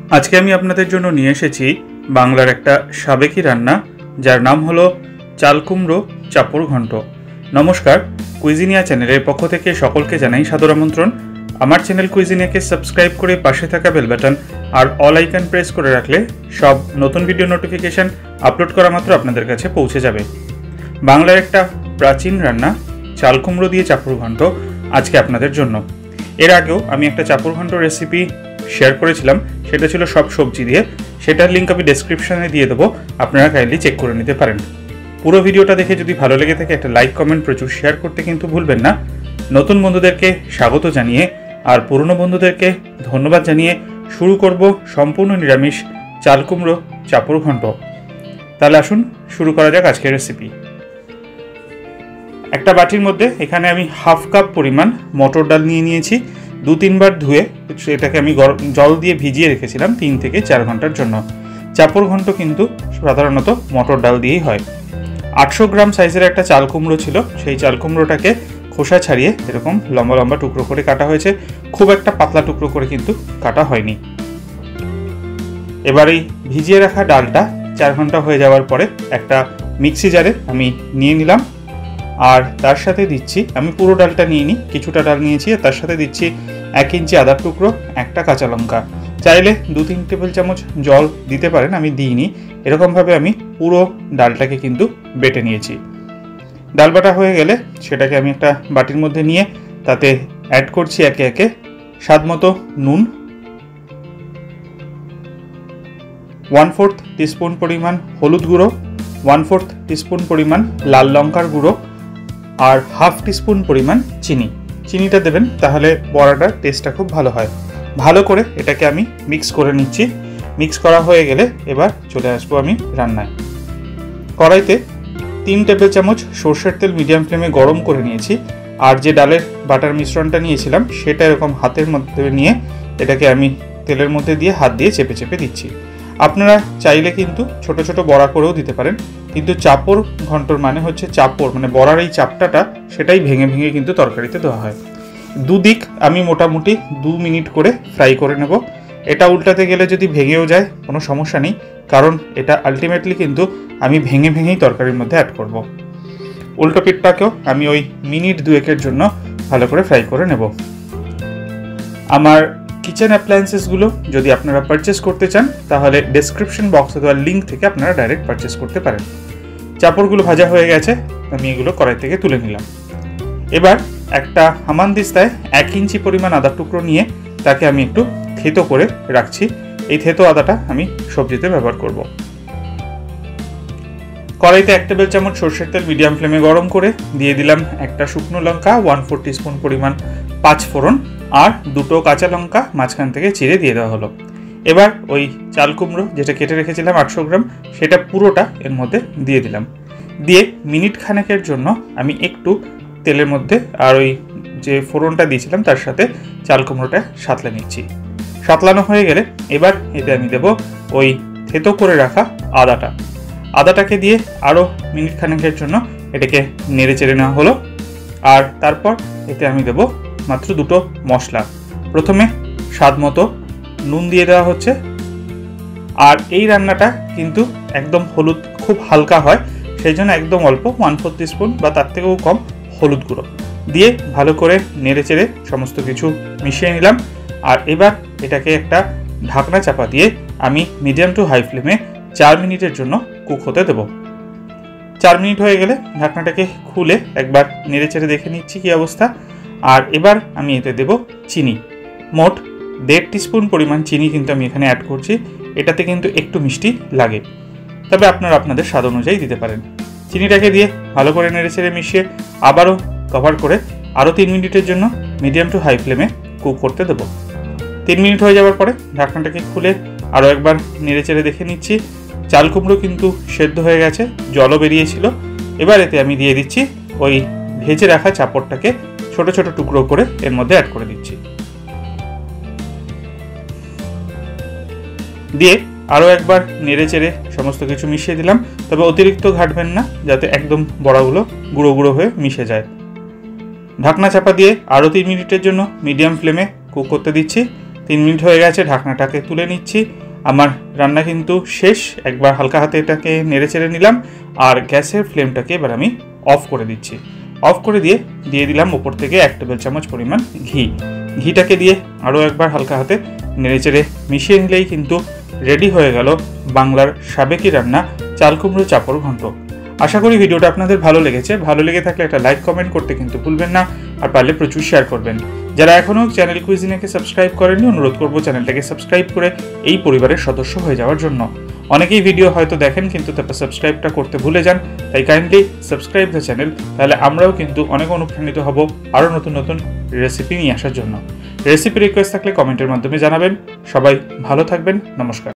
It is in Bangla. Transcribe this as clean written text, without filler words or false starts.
আজকে আমি আপনাদের জন্য নিয়ে এসেছি বাংলার একটা সাবেকি রান্না, যার নাম হলো চাল কুমড়ো চাপড় ঘন্ট। নমস্কার, কুইজিনিয়া চ্যানেলের পক্ষ থেকে সকলকে জানাই সাদর আমন্ত্রণ। আমার চ্যানেল কুইজিনিয়াকে সাবস্ক্রাইব করে পাশে থাকা বেল বাটন আর অল আইকন প্রেস করে রাখলে সব নতুন ভিডিও নোটিফিকেশান আপলোড করা মাত্র আপনাদের কাছে পৌঁছে যাবে। বাংলার একটা প্রাচীন রান্না চাল কুমড়ো দিয়ে চাপড় ঘন্ট আজকে আপনাদের জন্য। এর আগেও আমি একটা চাপড় ঘন্ট রেসিপি শেয়ার করেছিলাম, সেটা ছিল সব সবজি দিয়ে। সেটার লিঙ্ক আমি ডেসক্রিপশনে দিয়ে দেবো, আপনারা কাইন্ডলি চেক করে নিতে পারেন। পুরো ভিডিওটা দেখে যদি ভালো লেগে থাকে একটা লাইক, কমেন্ট, প্রচুর শেয়ার করতে কিন্তু ভুলবেন না। নতুন বন্ধুদেরকে স্বাগত জানিয়ে আর পুরনো বন্ধুদেরকে ধন্যবাদ জানিয়ে শুরু করব সম্পূর্ণ নিরামিষ চাল কুমড়ো চাপড় ঘন্ট। তাহলে আসুন শুরু করা যাক আজকের রেসিপি। একটা বাটির মধ্যে এখানে আমি হাফ কাপ পরিমাণ মটর ডাল নিয়ে নিয়েছি। 2-3 বার ধুয়ে সেটাকে আমি জল দিয়ে ভিজিয়ে রেখেছিলাম 3 থেকে 4 ঘন্টার জন্য। চাপড় ঘন্ট কিন্তু সাধারণত মটর ডাল দিয়েই হয়। 800 গ্রাম সাইজের একটা চাল কুমড়ো ছিল, সেই চাল কুমড়োটাকে খোসা ছাড়িয়ে এরকম লম্বা লম্বা টুকরো করে কাটা হয়েছে, খুব একটা পাতলা টুকরো করে কিন্তু কাটা হয়নি। এবার এই ভিজিয়ে রাখা ডালটা 4 ঘন্টা হয়ে যাওয়ার পরে একটা মিক্সি জারে আমি নিয়ে নিলাম। আর তার সাথে দিচ্ছি, আমি পুরো ডালটা নিয়ে নিই, কিছুটা ডাল নিয়েছি, আর তার সাথে দিচ্ছি 1 ইঞ্চি আদার টুকরো, একটা কাঁচা লঙ্কা। চাইলে 2-3 টেবিল চামচ জল দিতে পারেন, আমি দিইনি। এরকমভাবে আমি পুরো ডালটাকে কিন্তু বেটে নিয়েছি। ডাল বাটা হয়ে গেলে সেটাকে আমি একটা বাটির মধ্যে নিয়ে তাতে অ্যাড করছি একে একে স্বাদ মতো নুন, 1/4 টিস্পুন পরিমাণ হলুদ গুঁড়ো, 1/4 টিস্পুন পরিমাণ লাল লঙ্কার গুঁড়ো, আর 1/2 টিস্পুন পরিমাণ চিনি। চিনিটা দেবেন, তাহলে বড়াটার টেস্টটা খুব ভালো হয়। ভালো করে এটাকে আমি মিক্স করে নিচ্ছি। মিক্স করা হয়ে গেলে এবার চলে আসবো আমি রান্নায়। কড়াইতে 3 টেবিল চামচ সর্ষের তেল মিডিয়াম ফ্লেমে গরম করে নিয়েছি। আর যে ডালের বাটার মিশ্রণটা নিয়েছিলাম সেটা এরকম হাতের মধ্যে নিয়ে এটাকে আমি তেলের মধ্যে দিয়ে হাত দিয়ে চেপে চেপে দিচ্ছি। আপনারা চাইলে কিন্তু ছোট ছোট বড়া করেও দিতে পারেন, কিন্তু চাপড় ঘন্টর মানে হচ্ছে চাপড়, মানে বড়ার এই চাপটাটা সেটাই ভেঙে ভেঙে কিন্তু তরকারিতে দেওয়া হয়। দুদিক আমি মোটামুটি 2 মিনিট করে ফ্রাই করে নেব। এটা উল্টাতে গেলে যদি ভেঙেও যায় কোনো সমস্যা নেই, কারণ এটা আলটিমেটলি কিন্তু আমি ভেঙে ভেঙেই তরকারির মধ্যে অ্যাড করব। উল্টো পিঠটাকেও আমি ওই মিনিট 2-এর জন্য ভালো করে ফ্রাই করে নেব। আমার কিচেন অ্যাপ্লায়েন্সেসগুলো যদি আপনারা পারচেস করতে চান তাহলে ডেসক্রিপশন বক্সে দেওয়ার লিঙ্ক থেকে আপনারা ডাইরেক্ট পারচেস করতে পারেন। চাপড়গুলো ভাজা হয়ে গেছে, আমি এগুলো কড়াই থেকে তুলে নিলাম। এবার একটা হামানদিস্তায় 1 ইঞ্চি পরিমাণ আদার টুকরো নিয়ে তাকে আমি একটু থেতো করে রাখছি। এই থেতো আদাটা আমি সবজিতে ব্যবহার করব। কড়াইতে 1 টেবিল চামচ সর্ষের তেল মিডিয়াম ফ্লেমে গরম করে দিয়ে দিলাম একটা শুকনো লঙ্কা, 1/4 টিস্পুন পরিমাণ 5 ফোড়ন, আর 2টো কাঁচা লঙ্কা মাঝখান থেকে চিড়ে দিয়ে দেওয়া হলো। এবার ওই চাল কুমড়ো যেটা কেটে রেখেছিলাম 800 গ্রাম, সেটা পুরোটা এর মধ্যে দিয়ে দিলাম। দিয়ে মিনিট খানেকের জন্য আমি একটু তেলের মধ্যে আর ওই যে ফোড়নটা দিয়েছিলাম তার সাথে চাল কুমড়োটা সাঁতলে নিচ্ছি। সাঁতলানো হয়ে গেলে এবার এতে আমি দেবো ওই থেতো করে রাখা আদাটাকে দিয়ে আরও মিনিট খানেকের জন্য এটাকে নেড়ে চেড়ে নেওয়া হলো। আর তারপর এতে আমি দেবো মাত্র 2টো মশলা। প্রথমে স্বাদ মতো নুন দিয়ে দেওয়া হচ্ছে। আর এই রান্নাটা কিন্তু একদম হলুদ খুব হালকা হয়, সেই জন্য একদম অল্প 1/4 টিস্পুন বা তার থেকেও কম হলুদ গুঁড়ো দিয়ে ভালো করে নেড়ে চেড়ে সমস্ত কিছু মিশিয়ে নিলাম। আর এবার এটাকে একটা ঢাকনা চাপা দিয়ে আমি মিডিয়াম টু হাই ফ্লেমে 4 মিনিটের জন্য কুক হতে দেবো। 4 মিনিট হয়ে গেলে ঢাকনাটাকে খুলে একবার নেড়ে চেড়ে দেখে নিচ্ছি কী অবস্থা। আর এবার আমি এতে দেব চিনি, মোট 1.5 টিস্পুন পরিমাণ চিনি কিন্তু আমি এখানে অ্যাড করছি। এটাতে কিন্তু একটু মিষ্টি লাগে, তবে আপনারা আপনাদের স্বাদ অনুযায়ী দিতে পারেন। চিনিটাকে দিয়ে ভালো করে নেড়ে চেড়ে মিশিয়ে আবারও কভার করে আরও 3 মিনিটের জন্য মিডিয়াম টু হাই ফ্লেমে কুক করতে দেবো। 3 মিনিট হয়ে যাওয়ার পরে ঢাকনাটাকে খুলে আরও একবার নেড়ে চেড়ে দেখে নিচ্ছি। চাল কুমড়ো কিন্তু সেদ্ধ হয়ে গেছে, জলও বেরিয়েছিল। এবার এতে আমি দিয়ে দিচ্ছি ওই ভেজে রাখা চাপড়টাকে ছোট ছোট টুকরো করে এর মধ্যে অ্যাড করে দিচ্ছি। দিয়ে আরও একবার নেড়ে চেড়ে সমস্ত কিছু মিশিয়ে দিলাম, তবে অতিরিক্ত ঘাটবেন না, যাতে একদম বড়াগুলো গুঁড়ো গুঁড়ো হয়ে মিশে যায়। ঢাকনা চাপা দিয়ে আরও 3 মিনিটের জন্য মিডিয়াম ফ্লেমে কুক করতে দিচ্ছি। 3 মিনিট হয়ে গেছে, ঢাকনাটাকে তুলে নিচ্ছি। আমার রান্না কিন্তু শেষ। একবার হালকা হাতে এটাকে নেড়ে চেড়ে নিলাম আর গ্যাসের ফ্লেমটাকে এবার আমি অফ করে দিচ্ছি। অফ করে দিয়ে দিলাম ওপর থেকে 1 টেবিল চামচ পরিমাণ ঘিটাকে দিয়ে আরও একবার হালকা হাতে নেড়ে চেড়ে মিশিয়ে নিলেই কিন্তু রেডি হয়ে গেল বাংলার সাবেকি রান্না চাল কুমড়ো চাপড় ঘন্ট। আশা করি ভিডিওটা আপনাদের ভালো লেগেছে। ভালো লেগে থাকলে একটা লাইক কমেন্ট করতে কিন্তু ভুলবেন না, আর পারলে প্রচুর শেয়ার করবেন। যারা এখনও চ্যানেল কুইজিনেকে সাবস্ক্রাইব করেননি, অনুরোধ করবো চ্যানেলটাকে সাবস্ক্রাইব করে এই পরিবারের সদস্য হয়ে যাওয়ার জন্য। অনেকেই ভিডিও হয়তো দেখেন কিন্তু তারপর সাবস্ক্রাইবটা করতে ভুলে যান, তাই কাইন্ডলি সাবস্ক্রাইব দ্য চ্যানেল। তাহলে আমরাও কিন্তু অনেক অনুপ্রাণিত হব আরও নতুন নতুন রেসিপি নিয়ে আসার জন্য। রেসিপি রিকোয়েস্ট থাকলে কমেন্টের মাধ্যমে জানাবেন। সবাই ভালো থাকবেন, নমস্কার।